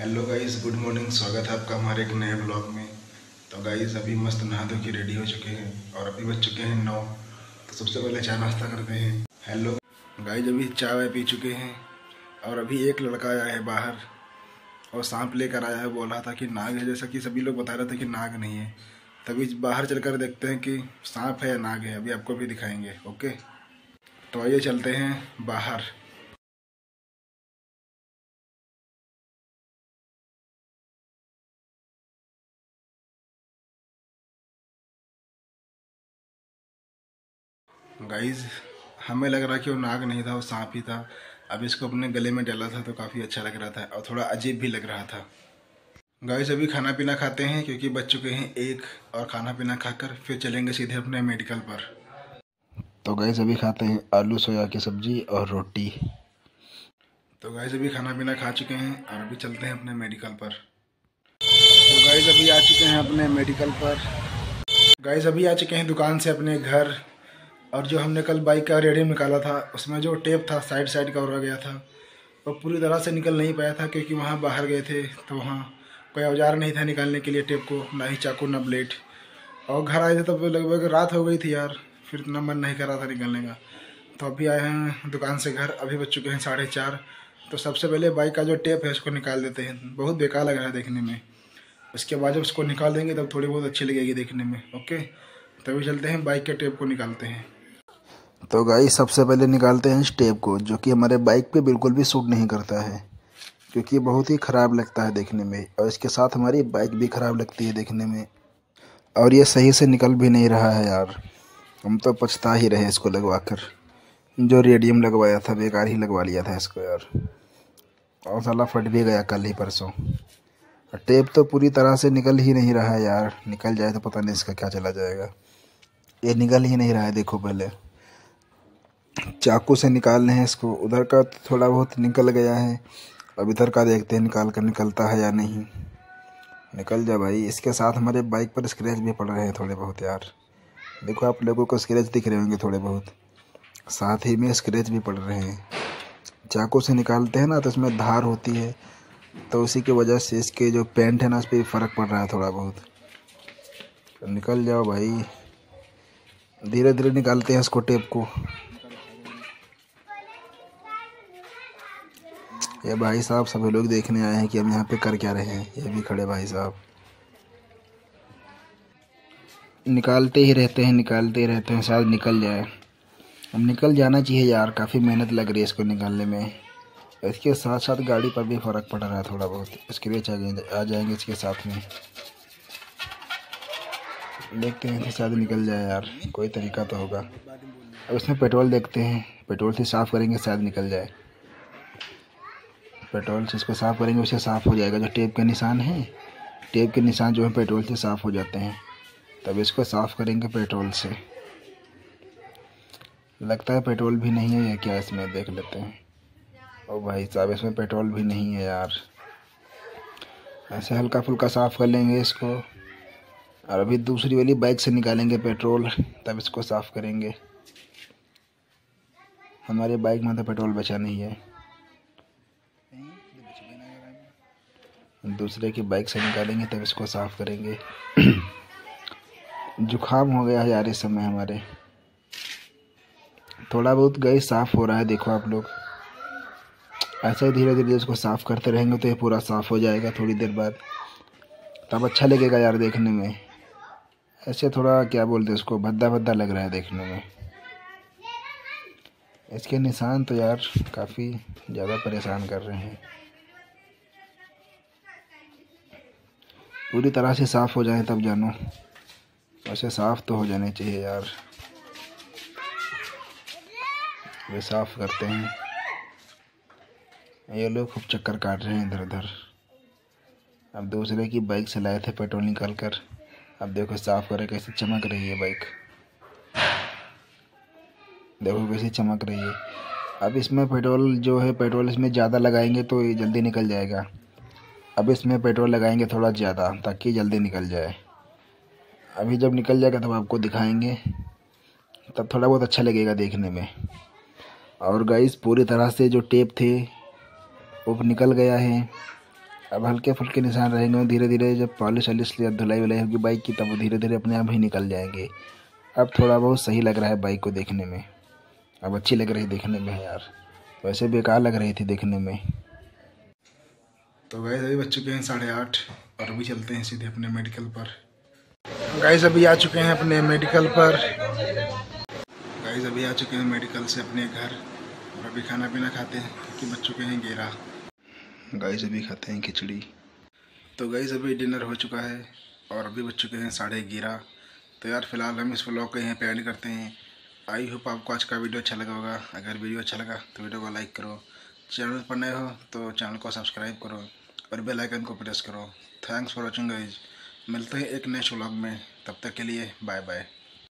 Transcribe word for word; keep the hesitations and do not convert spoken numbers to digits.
Hello guys, good morning. स्वागत है आपका हमारे एक नए ब्लॉग में। तो गाइस अभी मस्त नहा धो के रेडी हो चुके हैं और अभी बज चुके हैं नौ। तो सबसे पहले चाय नाश्ता करते हैं। हेलो गाइस, अभी चाय वाय पी चुके हैं और अभी एक लड़का आया है बाहर और सांप लेकर आया है। बोल रहा था कि नाग है, जैसा कि सभी लोग बता रहे थे कि नाग नहीं है। तभी बाहर चलकर देखते हैं कि सांप है या नाग है। अभी आपको भी दिखाएंगे। ओके, तो आइए चलते हैं बाहर। गाइज हमें लग रहा कि वो नाग नहीं था, वो सांप ही था। अब इसको अपने गले में डाला था तो काफ़ी अच्छा लग रहा था और थोड़ा अजीब भी लग रहा था। गाइज अभी खाना पीना खाते हैं क्योंकि बज चुके हैं एक, और खाना पीना खाकर फिर चलेंगे सीधे अपने मेडिकल पर। तो गाइज अभी खाते हैं आलू सोया की सब्जी और रोटी। तो गाइज अभी खाना पीना खा चुके हैं और अभी चलते हैं अपने मेडिकल पर। तो गाइज अभी आ चुके हैं अपने मेडिकल पर। गाइज अभी आ चुके हैं दुकान से अपने घर। और जो हमने कल बाइक का रेडियम निकाला था उसमें जो टेप था साइड साइड का उड़ गया था, वो पूरी तरह से निकल नहीं पाया था क्योंकि वहाँ बाहर गए थे तो वहाँ कोई औजार नहीं था निकालने के लिए टेप को, ना ही चाकू ना ब्लेड। और घर आए थे तब लगभग रात हो गई थी यार, फिर इतना मन नहीं कर रहा था निकलने का। तो अभी आए हैं दुकान से घर, अभी बज चुके हैं साढ़े चार। तो सबसे पहले बाइक का जो टेप है उसको निकाल देते हैं। बहुत बेकार लग रहा है देखने में। उसके बाद जब उसको निकाल देंगे तब थोड़ी बहुत अच्छी लगेगी देखने में। ओके, तभी चलते हैं बाइक के टेप को निकालते हैं। तो गाइस सबसे पहले निकालते हैं इस टेप को, जो कि हमारे बाइक पे बिल्कुल भी सूट नहीं करता है क्योंकि बहुत ही ख़राब लगता है देखने में, और इसके साथ हमारी बाइक भी ख़राब लगती है देखने में। और ये सही से निकल भी नहीं रहा है यार। हम तो पछता ही रहे इसको लगवा कर। जो रेडियम लगवाया था बेकार ही लगवा लिया था इसको यार, और साला फट भी गया कल ही परसों। टेप तो पूरी तरह से निकल ही नहीं रहा है यार। निकल जाए तो पता नहीं इसका क्या चला जाएगा। ये निकल ही नहीं रहा है, देखो पहले चाकू से निकाल रहे हैं इसको। उधर का थोड़ा बहुत निकल गया है, अब इधर का देखते हैं निकाल कर निकलता है या नहीं। निकल जा भाई। इसके साथ हमारे बाइक पर स्क्रैच भी पड़ रहे हैं थोड़े बहुत यार। देखो आप लोगों को स्क्रैच दिख रहे होंगे थोड़े बहुत, साथ ही में स्क्रैच भी पड़ रहे हैं। चाकू से निकालते हैं ना तो इसमें धार होती है, तो उसी की वजह से इसके जो पेंट है ना उस पर फ़र्क पड़ रहा है थोड़ा बहुत। तो निकल जाओ भाई, धीरे धीरे निकालते हैं इसको टेप को। ये भाई साहब सभी लोग देखने आए हैं कि हम यहाँ पे कर क्या रहे हैं। ये भी खड़े भाई साहब निकालते ही रहते हैं निकालते ही रहते हैं, शायद निकल जाए। अब निकल जाना चाहिए यार, काफ़ी मेहनत लग रही है इसको निकालने में। इसके साथ साथ गाड़ी पर भी फ़र्क पड़ रहा है थोड़ा बहुत, स्क्रैच आ गए आ जाएंगे इसके साथ में। देखते हैं शायद निकल जाए यार, कोई तरीका तो होगा। अब इसमें पेट्रोल देखते हैं, पेट्रोल से साफ़ करेंगे शायद निकल जाए। पेट्रोल से इसको साफ़ करेंगे, उससे साफ़ हो जाएगा। जो टेप के निशान हैं, टेप के निशान जो है पेट्रोल से साफ़ हो जाते हैं। तब इसको साफ़ करेंगे पेट्रोल से। लगता है पेट्रोल भी नहीं है या क्या, इसमें देख लेते हैं। ओ भाई साहब इसमें पेट्रोल भी नहीं है यार। ऐसे हल्का फुल्का साफ़ कर लेंगे इसको, और अभी दूसरी वाली बाइक से निकालेंगे पेट्रोल, तब इसको साफ़ करेंगे। हमारे बाइक में तो पेट्रोल बचा नहीं है, दूसरे की बाइक से निकालेंगे तब इसको साफ़ करेंगे। जुकाम हो गया है यार इस समय हमारे। थोड़ा बहुत गैस साफ़ हो रहा है, देखो आप लोग। ऐसे ही धीरे धीरे इसको साफ़ करते रहेंगे तो ये पूरा साफ़ हो जाएगा थोड़ी देर बाद, तब अच्छा लगेगा यार देखने में। ऐसे थोड़ा क्या बोलते हैं इसको, भद्दा भद्दा लग रहा है देखने में। इसके निशान तो यार काफ़ी ज़्यादा परेशान कर रहे हैं। पूरी तरह से साफ़ हो जाए तब जानो, वैसे साफ़ तो हो जाने चाहिए यार। वे साफ़ करते हैं। ये लोग खूब चक्कर काट रहे हैं इधर उधर। अब दूसरे की बाइक से लाए थे पेट्रोल निकाल कर, अब देखो साफ़ करे कैसे चमक रही है बाइक। देखो कैसी चमक रही है। अब इसमें पेट्रोल जो है, पेट्रोल इसमें ज़्यादा लगाएंगे तो ये जल्दी निकल जाएगा। अब इसमें पेट्रोल लगाएंगे थोड़ा ज़्यादा ताकि जल्दी निकल जाए। अभी जब निकल जाएगा तब आपको दिखाएंगे, तब थोड़ा बहुत अच्छा लगेगा देखने में। और गाइस पूरी तरह से जो टेप थे वो निकल गया है। अब हल्के फुल्के निशान रहेंगे, धीरे धीरे जब पॉलिश वॉलिश या धुलाई वुलाई होगी बाइक की तब वो धीरे धीरे अपने आप ही निकल जाएंगे। अब थोड़ा बहुत सही लग रहा है बाइक को देखने में, अब अच्छी लग रही देखने में है यार, वैसे बेकार लग रही थी देखने में। तो गाइस अभी बज चुके हैं साढ़े आठ और अभी चलते हैं सीधे अपने मेडिकल पर। गाइस अभी आ चुके हैं अपने मेडिकल पर गाइस अभी आ चुके हैं मेडिकल से अपने घर और अभी खाना पीना खाते हैं क्योंकि बज चुके हैं ग्यारह। गाइस अभी खाते हैं खिचड़ी। तो गाइस अभी डिनर हो चुका है और अभी बज चुके हैं साढ़े ग्यारह। तो यार फिलहाल हम इस व्लॉग को यहीं पे एंड करते हैं। आई होप आपको आज का वीडियो अच्छा लगा होगा। अगर वीडियो अच्छा लगा तो वीडियो को लाइक करो, चैनल पर नए हो तो चैनल को सब्सक्राइब करो और बेल आइकन को प्रेस करो। थैंक्स फॉर वॉचिंग गाइस, मिलते हैं एक नेक्स्ट व्लॉग में, तब तक के लिए बाय बाय।